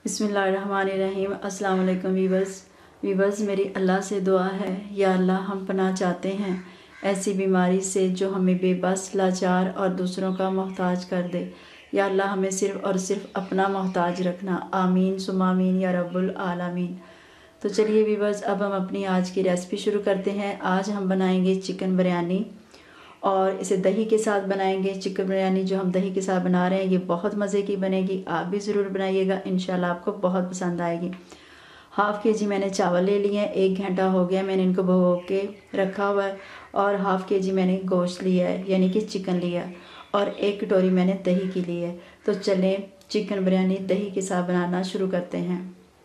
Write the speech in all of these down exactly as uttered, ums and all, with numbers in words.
बिस्मिल्लाहिर्रहमानिर्रहीम। अस्सलाम वालेकुम वीवर्स वीवर्स मेरी अल्लाह से दुआ है, या अल्लाह हम पनाह चाहते हैं ऐसी बीमारी से जो हमें बेबस, लाचार और दूसरों का मोहताज कर दे। या अल्लाह हमें सिर्फ़ और सिर्फ अपना मोहताज रखना। आमीन सुम्मा आमीन या रब्बुल आलमीन। तो चलिए वीवर्स, अब हम अपनी आज की रेसिपी शुरू करते हैं। आज हम बनाएंगे चिकन बिरयानी और इसे दही के साथ बनाएंगे। चिकन बिरयानी जो हम दही के साथ बना रहे हैं ये बहुत मज़े की बनेगी। आप भी ज़रूर बनाइएगा, इंशाल्लाह आपको बहुत पसंद आएगी। हाफ़ के जी मैंने चावल ले लिए हैं, एक घंटा हो गया मैंने इनको भिगो के रखा हुआ है। और हाफ़ के जी मैंने गोश्त लिया है, यानी कि चिकन लिया है, और एक कटोरी मैंने दही की ली है। तो चलें चिकन बिरयानी दही के साथ बनाना शुरू करते हैं।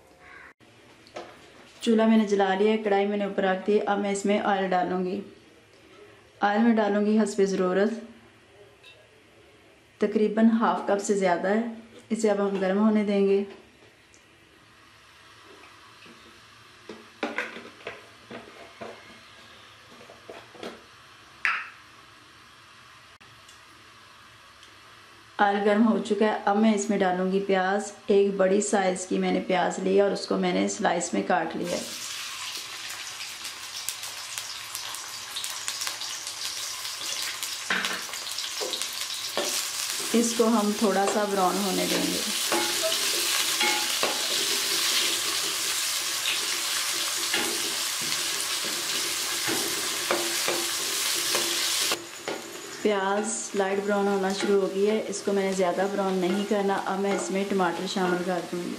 चूल्हा मैंने जला लिया है, कढ़ाई मैंने ऊपर रख दी। अब मैं इसमें ऑयल डालूँगी। ऑयल में डालूँगी हस्बे ज़रूरत, तकरीबन हाफ़ कप से ज़्यादा है। इसे अब हम गर्म होने देंगे। ऑयल गर्म हो चुका है। अब मैं इसमें डालूँगी प्याज। एक बड़ी साइज़ की मैंने प्याज ली और उसको मैंने स्लाइस में काट लिया है। इसको हम थोड़ा सा ब्राउन होने देंगे। प्याज लाइट ब्राउन होना शुरू हो गई है। इसको मैंने ज़्यादा ब्राउन नहीं करना। अब मैं इसमें टमाटर शामिल कर दूँगी।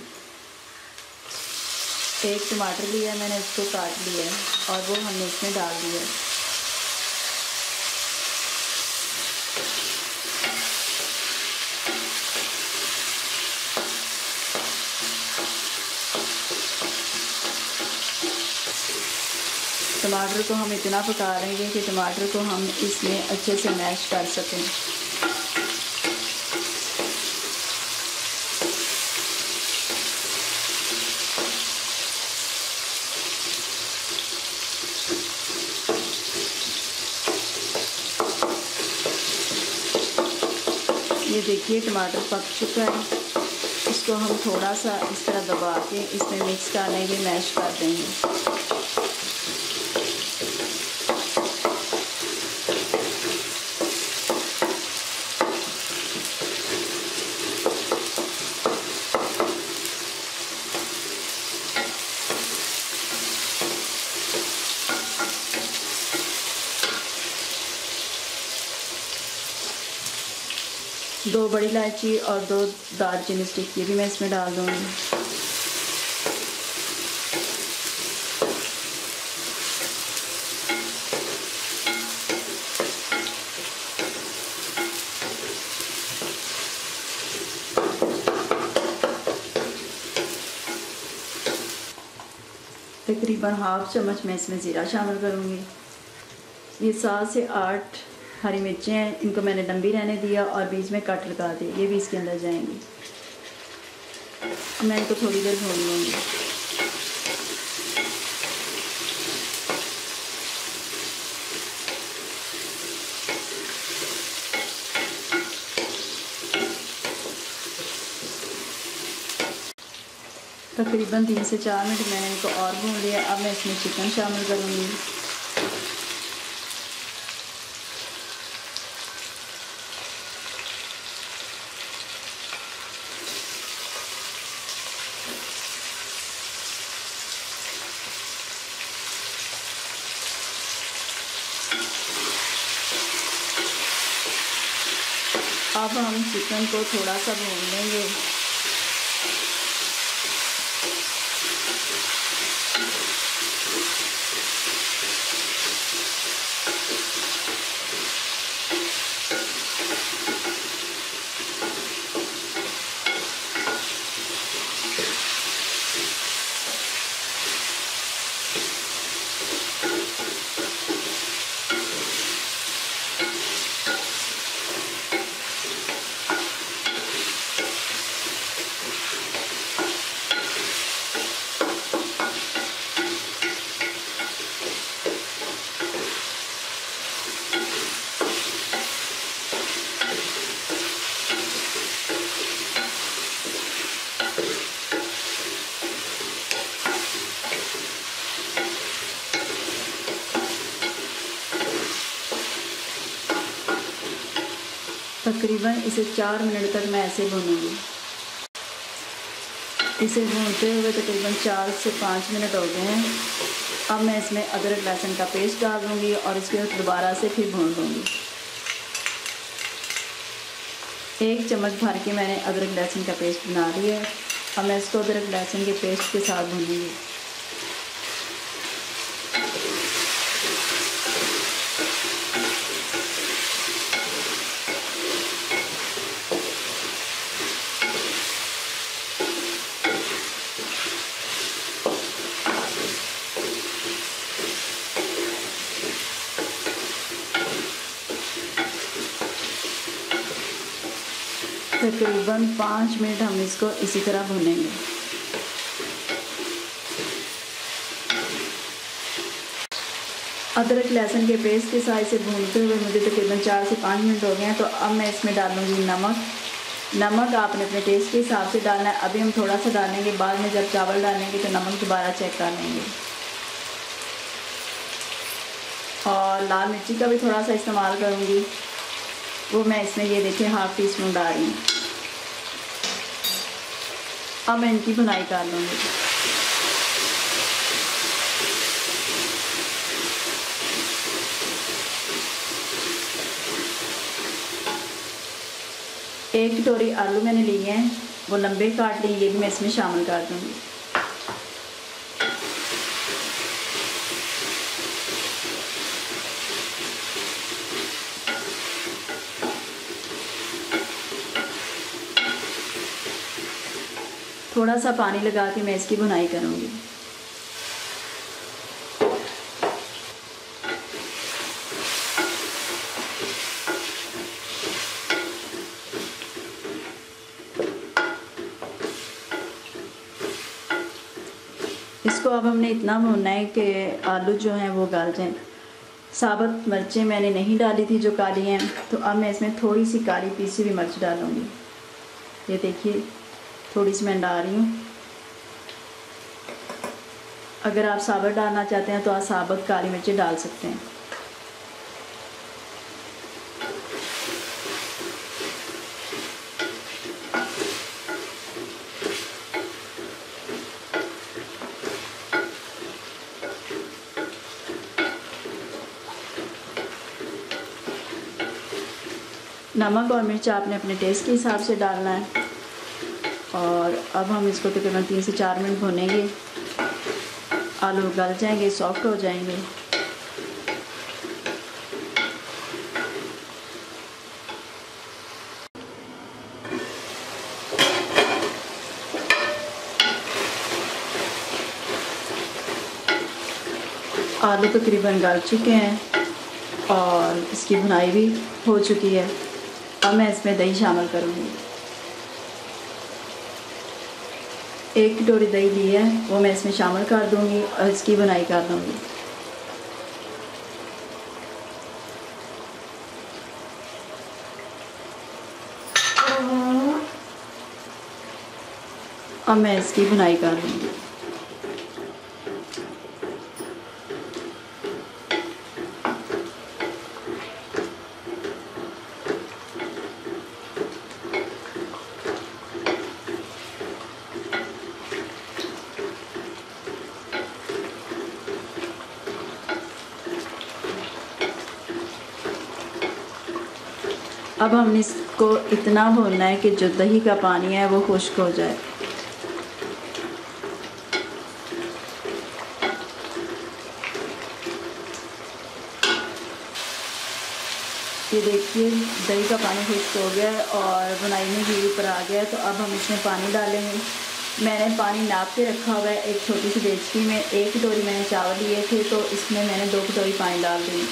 एक टमाटर लिया मैंने, इसको काट लिया है और वो हमने इसमें डाल दिया है। टमाटर को हम इतना पका लेंगे कि टमाटर को हम इसमें अच्छे से मैश कर सकें। ये देखिए टमाटर पक चुका है। इसको हम थोड़ा सा इस तरह दबा के इसमें मिक्स कर लेंगे, मैश कर देंगे। दो बड़ी इलायची और दो दालचीनी स्टिक ये भी मैं इसमें डाल दूँगी। तकरीबन हाफ चम्मच मैं इसमें ज़ीरा शामिल करूँगी। ये सात से आठ हरी मिर्चें हैं, इनको मैंने लंबी रहने दिया और बीच में कट लगा दी। ये भी इसके अंदर जाएंगी। मैं इनको थोड़ी देर भून लूँगी। तकरीबन तीन से चार मिनट मैंने इनको और भून लिया। अब मैं इसमें चिकन शामिल करूँगी। अब हम चिकन को थोड़ा सा भून लेंगे। तकरीबन इसे चार मिनट तक मैं ऐसे भूनूंगी। इसे भूनते हुए तकरीबन चार से पाँच मिनट हो गए हैं। अब मैं इसमें अदरक लहसुन का पेस्ट डाल दूँगी और इसके दोबारा से फिर भून लूँगी। एक चम्मच भर के मैंने अदरक लहसुन का पेस्ट बना लिया है। अब मैं इसको अदरक लहसुन के पेस्ट के साथ भूनूँगी। तकरीबन पाँच मिनट हम इसको इसी तरह भूनेंगे। अदरक लहसुन के पेस्ट के साथ इसे भूनते हुए मुझे तकरीबन चार से पाँच मिनट हो गए हैं। तो अब मैं इसमें डालूँगी नमक। नमक आपने अपने टेस्ट के हिसाब से डालना है। अभी हम थोड़ा सा डालेंगे, बाद में जब चावल डालेंगे तो नमक दोबारा चेक कर लेंगे। और लाल मिर्ची का भी थोड़ा सा इस्तेमाल करूँगी, वो मैं इसमें ये देखिए हाफ़ टी स्पून डाल रही हूँ। अब मैं इनकी भुनाई कर लूँगी। एक कटोरी आलू मैंने लिए हैं, वो लंबे काट लिए, ये भी मैं इसमें शामिल कर दूँगी। थोड़ा सा पानी लगा के मैं इसकी भुनाई करूँगी। इसको अब हमने इतना भूनना है कि आलू जो हैं वो गल जाएं। साबुत मिर्चें मैंने नहीं डाली थी जो काली हैं, तो अब मैं इसमें थोड़ी सी काली पीसी हुई मिर्च डालूँगी। ये देखिए थोड़ी सी मैं डाल रही हूँ। अगर आप साबुत डालना चाहते हैं तो आप साबुत काली मिर्ची डाल सकते हैं। नमक और मिर्च आपने अपने टेस्ट के हिसाब से डालना है। और अब हम इसको तकरीबन तीन से चार मिनट भूनेंगे। आलू गल जाएंगे, सॉफ्ट हो जाएंगे। आलू तकरीबन गल चुके हैं और इसकी भुनाई भी हो चुकी है। अब मैं इसमें दही शामिल करूँगी। एक कटोरी दही ली है, वो मैं इसमें शामिल कर दूँगी और इसकी भुनाई कर दूँगी। अब मैं इसकी भुनाई कर दूँगी। अब हमने इसको इतना भूनना है कि जो दही का पानी है वो खुश्क हो जाए। ये देखिए दही का पानी खुश्क हो गया है और बुनाई में भी ऊपर आ गया है। तो अब हम इसमें पानी डालेंगे। मैंने पानी नाप के रखा हुआ है। एक छोटी सी डेचकी में एक कटोरी मैंने चावल लिए थे, तो इसमें मैंने दो कटोरी पानी डाल दी।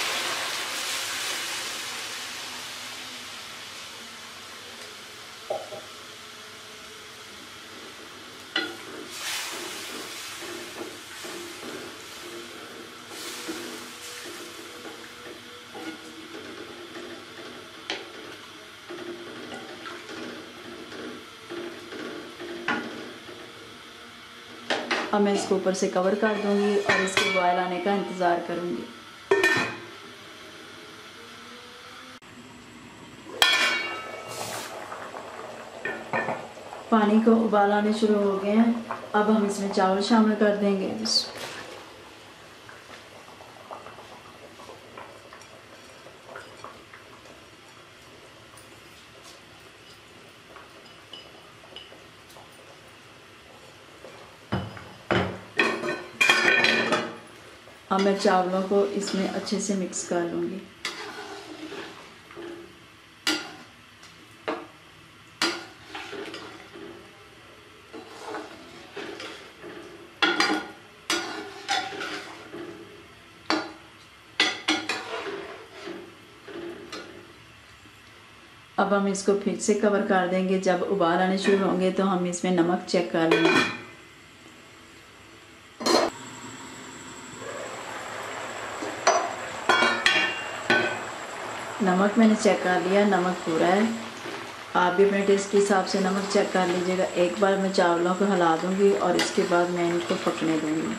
अब मैं इसको ऊपर से कवर कर दूंगी और इसके बॉयल आने का इंतज़ार करूंगी। पानी को उबाल आने शुरू हो गए हैं। अब हम इसमें चावल शामिल कर देंगे। अब मैं चावलों को इसमें अच्छे से मिक्स कर लूँगी। अब हम इसको फिर से कवर कर देंगे। जब उबाल आने शुरू होंगे तो हम इसमें नमक चेक कर लेंगे। नमक मैंने चेक कर लिया, नमक पूरा है। आप भी अपने टेस्ट के हिसाब से नमक चेक कर लीजिएगा। एक बार मैं चावलों को हिला दूंगी और इसके बाद मैं इनको पकने दूंगी।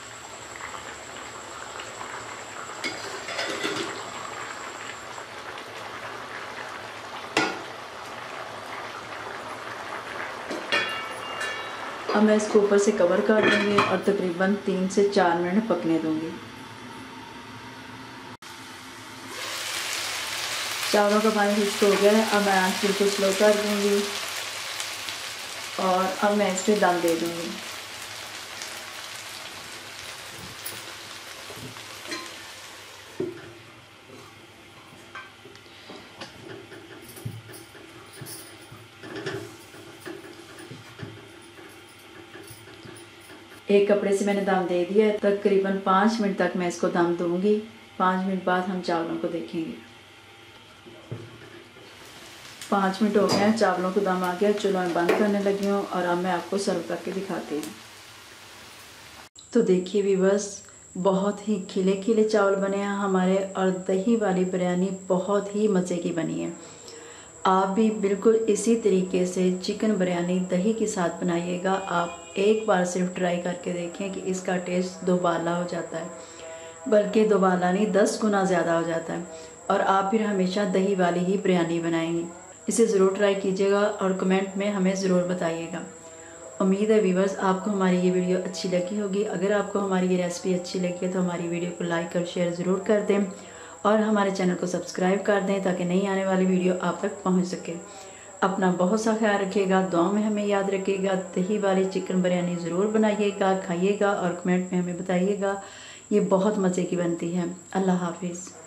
अब मैं इसको ऊपर से कवर कर दूंगी और तकरीबन तीन से चार मिनट पकने दूंगी। चावलों का पानी खुश्क हो गया है। अब मैं आँच बिल्कुल स्लो कर दूंगी और अब मैं इस पर दम दे दूंगी। एक कपड़े से मैंने दम दे दिया है। तकरीबन पाँच मिनट तक मैं इसको दम दूंगी। पाँच मिनट बाद हम चावलों को देखेंगे। पाँच मिनट हो गए हैं, चावलों को दम आ गया। चलो मैं बंद करने लगी हूँ और अब मैं आपको सर्व करके दिखाती हूँ। तो देखिए व्यूअर्स, बहुत ही खिले खिले चावल बने हैं हमारे और दही वाली बिरयानी बहुत ही मज़े की बनी है। आप भी बिल्कुल इसी तरीके से चिकन बिरयानी दही के साथ बनाइएगा। आप एक बार सिर्फ ट्राई करके देखें कि इसका टेस्ट दोबाला हो जाता है, बल्कि दोबाला नहीं दस गुना ज़्यादा हो जाता है और आप फिर हमेशा दही वाली ही बिरयानी बनाएंगे। इसे ज़रूर ट्राई कीजिएगा और कमेंट में हमें ज़रूर बताइएगा। उम्मीद है व्यूअर्स आपको हमारी ये वीडियो अच्छी लगी होगी। अगर आपको हमारी ये रेसिपी अच्छी लगी है तो हमारी वीडियो को लाइक और शेयर ज़रूर कर दें और हमारे चैनल को सब्सक्राइब कर दें ताकि नई आने वाली वीडियो आप तक पहुंच सके। अपना बहुत सा ख्याल रखिएगा, दुआ में हमें याद रखिएगा। दही वाली चिकन बिरयानी ज़रूर बनाइएगा, खाइएगा और कमेंट में हमें बताइएगा। ये बहुत मज़े की बनती है। अल्लाह हाफिज़।